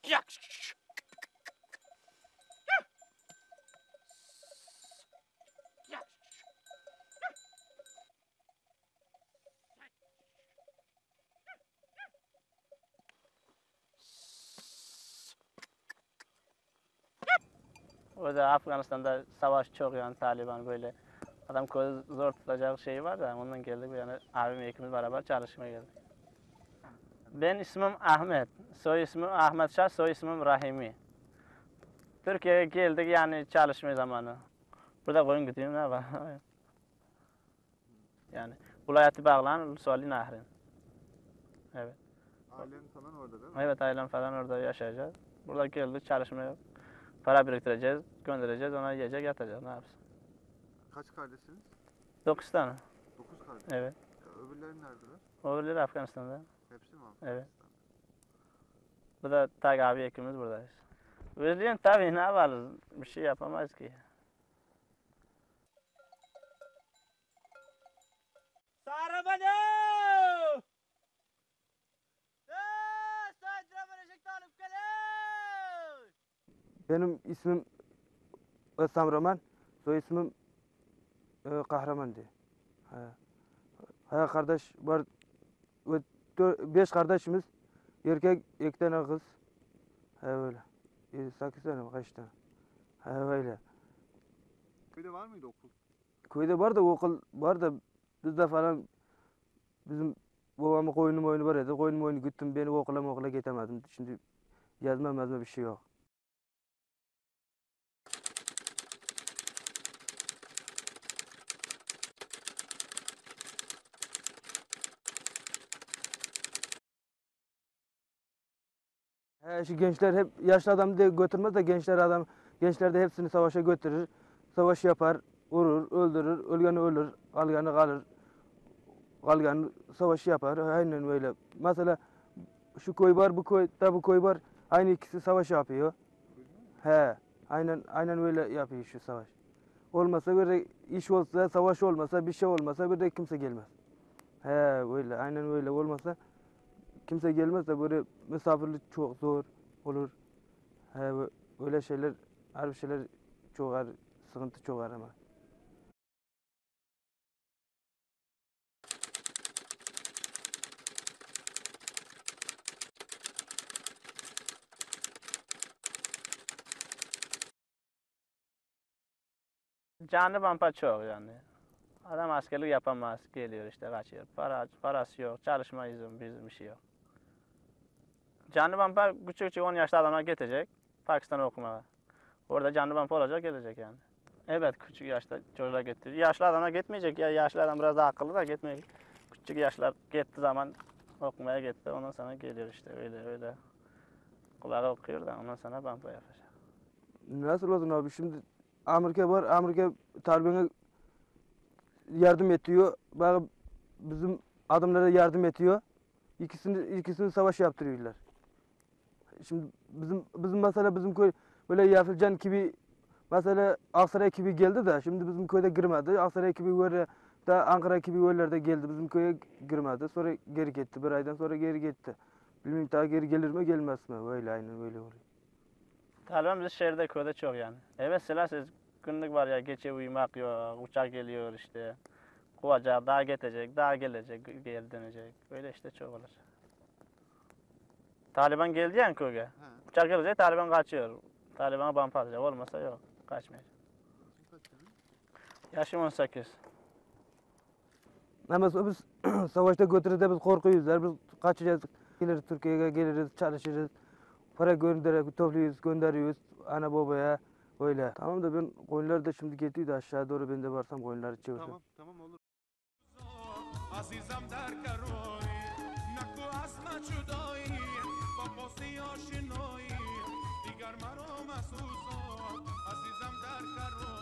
O da Afganistan'da savaş çok yani Taliban böyle. Adam kozu zor tutacak şeyi var da ondan geldik yani abim ikimiz beraber çalışmaya geldik. Ben ismim Ahmet. Soy ismim Ahmet Şah, soy ismim Rahimi. Türkiye'ye geldik yani çalışma zamanı. Burada koyun gidiyorum ne var? Yani vilayeti bağlanan Ulusalli Nehrin. Evet. Ailen falan orada değil mi? Evet ailem falan orada yaşayacağız. Burada geldik çalışmaya. Para biriktireceğiz, göndereceğiz, ona yiyecek yatacağız ne yapsın. Kaç kardeşsiniz? 9 tane. 9 kardeş. Evet. Öbürleri neredeler? Öbürleri Afganistan'da. Hepsi mi Evet. Afganistan'da? Bu da Tag abi ikimiz buradayız. Özleyen tabii ne yapalım? Bir şey yapamayız ki. Sarabano! Benim ismim Özlem Roman, soy ismim Kahraman diye. Ha kardeş var, 5 kardeşimiz, erkek 2 tane kız. Ha öyle. 8 tane mi kaç tane? Ha öyle. Köyde var mıydı okul? Köyde var da okul var da bizde falan bizim babamın koyunu moyunu var idi. Koyunu moyunu gittim beni okula gidemedim. Şimdi yazma bir şey yok. Şu gençler hep yaşlı adam diye götürmez de gençler de hepsini savaşa götürür. Savaş yapar, vurur, öldürür, ölgeni ölür, kalganı kalır. Kalganı savaşı yapar. Aynen öyle. Mesela şu koy var, bu koy var. Aynı ikisi savaş yapıyor. He, aynen öyle yapıyor şu savaş. Olmasa böyle iş olsa, savaş olmasa, bir şey olmasa bir de kimse gelmez. He, öyle, aynen öyle olmasa kimse gelmez de böyle misafirlik çok zor olur. He, öyle şeyler, harbi şeyler çok sıkıntı çok ama. Canlı bampa çok yani. Adam askerlik yapamaz, geliyor işte kaçıyor. Parası yok, çalışma izin bir şey yok. Canlı bampa küçük 10 yaşlı adamlar getirecek Pakistan'a okumaya. Orada canlı bampa olacak gelecek yani. Evet küçük yaşta çocuklar getiriyor. Yaşlı adamlar gitmeyecek ya yaşlı adam biraz daha akıllı da gitmeyecek. Küçük yaşlar gitti zaman okumaya gitti ondan sonra geliyor işte öyle. Kulağı okuyor da ondan sonra bampa yapacak. Nasıl olsun abi şimdi Amerika var, Amerika Taliban'a yardım ediyor. Bak bizim adamlara yardım ediyor. İkisini savaş yaptırıyorlar. Şimdi bizim mesela bizim köy böyle Yafilcan gibi mesela Aksaray gibi geldi de şimdi bizim köyde girmedi. Aksaray gibi böyle da Ankara gibi yerlerde geldi. Bizim köye girmedi. Sonra geri gitti. Bir aydan sonra geri gitti. Bilmiyorum daha geri gelir mi gelmez mi? Öyle aynen öyle oluyor. Taliban bizim şehirde köyde çok yani. Evet silahsız günlük var ya gece uyumak yok. Uçak geliyor işte. Kovacak, daha getirecek, daha gelecek, geri dönecek. Böyle işte çok olur. Taliban geldi yani köye. Uçak gelecek, Taliban kaçıyor. Taliban'a bampa atacak. Olmasa yok, kaçmayacak. Yaşım 18. Ama biz savaşta götürürüz biz korkuyoruz. Biz kaçacağız. Geliriz Türkiye'ye geliriz, çalışırız. Para topluyoruz, gönderiyoruz ana babaya. Öyle. Tamam da ben koyunlar da şimdi gidiyor da aşağı doğru ben de varsam koyunları çevirsem. Tamam olur. عزیزم در کروی نکو اسم جدایی با پاسی آشنایی دیگر مرا مسوزان عزیزم در کروی